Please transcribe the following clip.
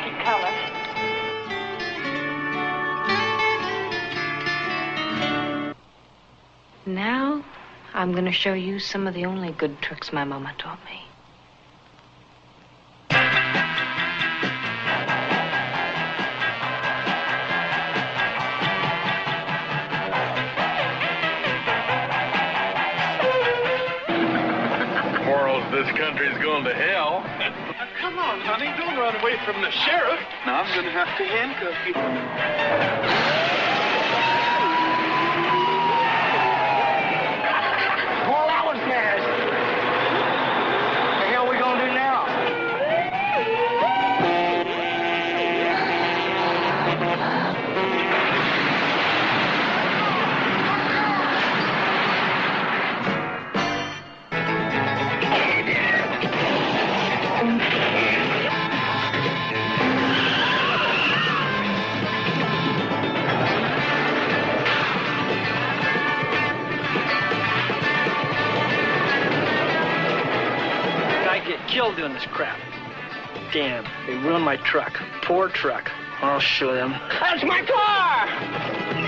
khaki color. Now, I'm going to show you some of the only good tricks my mama taught me. This country's going to hell. Now, come on, honey. Don't run away from the sheriff. Now, I'm going to have to handcuff you. Well, that was fast. What the hell are we going to do now? Killed doing this crap. Damn, they ruined my truck. Poor truck. I'll show them. That's my car!